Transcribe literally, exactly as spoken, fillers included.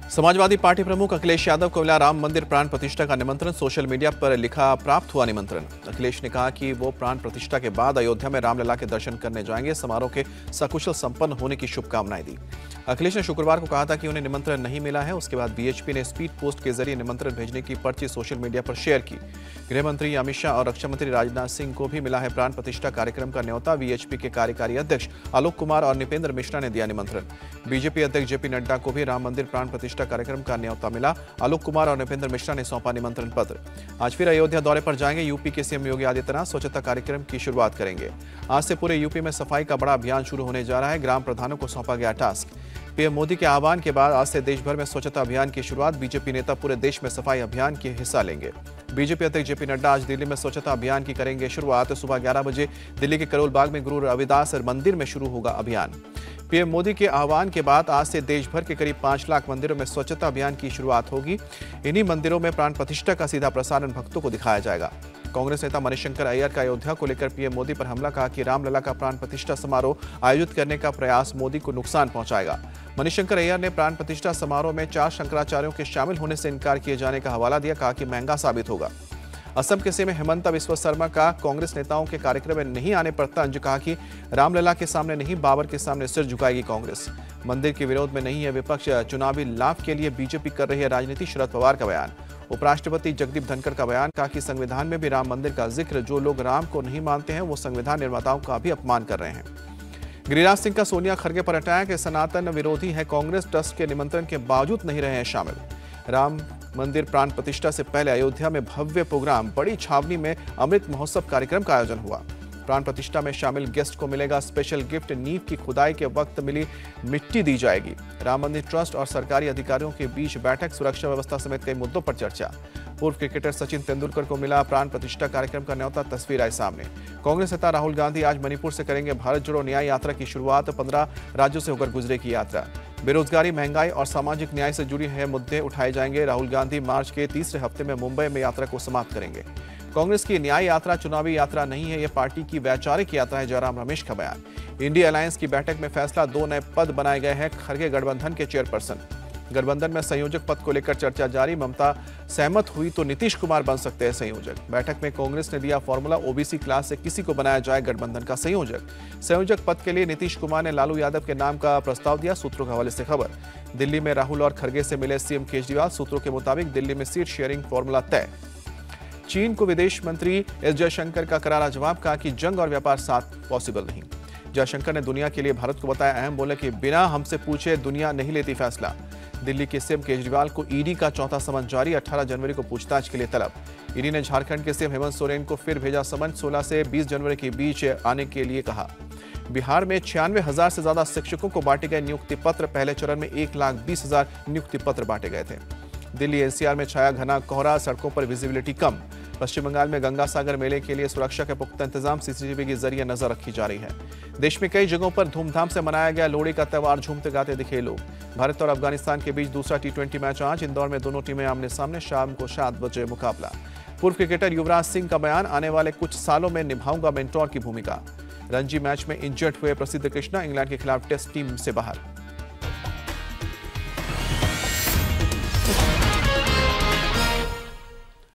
Samajwadi party प्रमुख अखिलेश यादव को मिला राम मंदिर प्राण प्रतिष्ठा का निमंत्रण। सोशल मीडिया पर लिखा, प्राप्त हुआ निमंत्रण। अखिलेश ने कहा कि वो प्राण प्रतिष्ठा के बाद अयोध्या में रामलला के दर्शन करने जाएंगे। समारोह के सकुशल संपन्न होने की शुभकामनाएं दी। अखिलेश ने शुक्रवार को कहा था कि उन्हें निमंत्रण नहीं मिला है। उसके बाद बीएचपी ने स्पीड पोस्ट के जरिए निमंत्रण भेजने की पर्ची सोशल मीडिया पर शेयर की। गृह मंत्री अमित शाह और रक्षा मंत्री राजनाथ सिंह को भी मिला है प्राण प्रतिष्ठा कार्यक्रम का न्योता। बीएचपी के कार्यकारी अध्यक्ष आलोक कुमार और निपेंद्र मिश्रा ने दिया निमंत्रण। बीजेपी अध्यक्ष जेपी नड्डा को भी राम मंदिर प्राण प्रतिष्ठा कार्यक्रम का न्योता मिला। आलोक कुमार और निपेंद्र मिश्रा ने सौंपा निमंत्रण पत्र। आज फिर अयोध्या दौरे पर जाएंगे। यूपी के सीएम योगी आदित्यनाथ स्वच्छता कार्यक्रम की शुरुआत करेंगे। आज से पूरे यूपी में सफाई का बड़ा अभियान शुरू होने जा रहा है। ग्राम प्रधानों को सौंपा गया टास्क। पीएम मोदी के आह्वान के बाद आज से देश भर में स्वच्छता अभियान की शुरुआत। बीजेपी नेता पूरे देश में सफाई अभियान के हिस्सा लेंगे। बीजेपी अध्यक्ष जेपी नड्डा आज दिल्ली में स्वच्छता अभियान की करेंगे शुरुआत। सुबह ग्यारह बजे दिल्ली के करोल बाग में गुरु रविदास मंदिर में शुरू होगा अभियान। पीएम मोदी के आह्वान के बाद आज से देश भर के करीब पांच लाख मंदिरों में स्वच्छता अभियान की शुरुआत होगी। इन्हीं मंदिरों में प्राण प्रतिष्ठा का सीधा प्रसारण भक्तों को दिखाया जाएगा। कांग्रेस नेता मणिशंकर अय्यर का अयोध्या को लेकर पीएम मोदी पर हमला, कहा कि रामलला का प्राण प्रतिष्ठा समारोह आयोजित करने का प्रयास मोदी को नुकसान पहुंचाएगा। मणिशंकर अय्यर ने प्राण प्रतिष्ठा समारोह में चार शंकराचार्यों के शामिल होने से इनकार किए जाने का हवाला दिया। कहा कि महंगा साबित होगा। असम के सीएम हेमंता बिस्वा शर्मा का कांग्रेस नेताओं के कार्यक्रम में नहीं आने पर तंज, कहा कि रामलला के सामने नहीं, बाबर के सामने सिर झुकाएगी कांग्रेस। मंदिर के विरोध में नहीं है विपक्ष, चुनावी लाभ के लिए बीजेपी कर रही है राजनीति। शरद पवार का बयान। उपराष्ट्रपति जगदीप धनखड़ का बयान, कहा कि संविधान में भी राम मंदिर का जिक्र। जो लोग राम को नहीं मानते हैं वो संविधान निर्माताओं का भी अपमान कर रहे हैं। गिरिराज सिंह का सोनिया खड़गे पर अटैक है। सनातन विरोधी है कांग्रेस, ट्रस्ट के निमंत्रण के बावजूद नहीं रहे हैं शामिल। राम मंदिर प्राण प्रतिष्ठा से पहले अयोध्या में भव्य प्रोग्राम, बड़ी छावनी में अमृत महोत्सव कार्यक्रम का आयोजन हुआ। प्राण प्रतिष्ठा में शामिल गेस्ट को मिलेगा स्पेशल गिफ्ट। नींव की खुदाई के वक्त मिली मिट्टी दी जाएगी। राम मंदिर ट्रस्ट और सरकारी अधिकारियों के बीच बैठक, सुरक्षा व्यवस्था समेत कई मुद्दों पर चर्चा। पूर्व क्रिकेटर सचिन तेंदुलकर को मिला प्राण प्रतिष्ठा कार्यक्रम का न्योता, तस्वीर आई सामने। कांग्रेस नेता राहुल गांधी आज मणिपुर से करेंगे भारत जोड़ो न्याय यात्रा की शुरुआत। पंद्रह राज्यों से होकर गुजरेगी यात्रा। बेरोजगारी, महंगाई और सामाजिक न्याय से जुड़ी है मुद्दे उठाए जाएंगे। राहुल गांधी मार्च के तीसरे हफ्ते में मुंबई में यात्रा को समाप्त करेंगे। कांग्रेस की न्याय यात्रा चुनावी यात्रा नहीं है, यह पार्टी की वैचारिक यात्रा है, जयराम रमेश का बयान। इंडिया अलायंस की बैठक में फैसला, दो नए पद बनाए गए हैं। खड़गे गठबंधन के चेयरपर्सन। गठबंधन में संयोजक पद को लेकर चर्चा जारी। ममता सहमत हुई तो नीतीश कुमार बन सकते हैं संयोजक। बैठक में कांग्रेस ने दिया फॉर्मूला, ओबीसी क्लास से किसी को बनाया जाए गठबंधन का संयोजक। संयोजक पद के लिए नीतीश कुमार ने लालू यादव के नाम का प्रस्ताव दिया। सूत्रों के हवाले से खबर। दिल्ली में राहुल और खड़गे से मिले सीएम केजरीवाल। सूत्रों के मुताबिक दिल्ली में सीट शेयरिंग फॉर्मूला तय। चीन को विदेश मंत्री एस जयशंकर का करारा जवाब, कहा कि जंग और व्यापार साथ पॉसिबल नहीं। जयशंकर ने दुनिया के लिए भारत को बताया अहम, बोले कि बिना हमसे पूछे दुनिया नहीं लेती फैसला। दिल्ली के सीएम केजरीवाल को ईडी का चौथा समन जारी। अठारह जनवरी को पूछताछ के लिए तलब। ईडी ने झारखंड के सीएम हेमंत सोरेन को फिर भेजा समन। सोलह से बीस जनवरी के बीच आने के लिए कहा। बिहार में छियानवे हजार से ज्यादा शिक्षकों को बांटे गए नियुक्ति पत्र। पहले चरण में एक लाख बीस हजार नियुक्ति पत्र बांटे गए थे। दिल्ली एनसीआर में छाया घना कोहरा, सड़कों पर विजिबिलिटी कम। पश्चिम बंगाल में गंगा सागर मेले के लिए सुरक्षा के पुख्ता इंतजाम, सीसीटीवी के जरिए नजर रखी जा रही है। देश में कई जगहों पर धूमधाम से मनाया गया लोहड़ी का त्योहार। झूमते गाते दिखे लोग। भारत और अफगानिस्तान के बीच दूसरा टी ट्वेंटी मैच आज। इंदौर में दोनों टीमें आमने सामने। शाम को सात बजे मुकाबला। पूर्व क्रिकेटर युवराज सिंह का बयान, आने वाले कुछ सालों में निभाऊंगा मेंटोर की भूमिका। रणजी मैच में इंजर्ड हुए प्रसिद्ध कृष्णा इंग्लैंड के खिलाफ टेस्ट टीम से बाहर।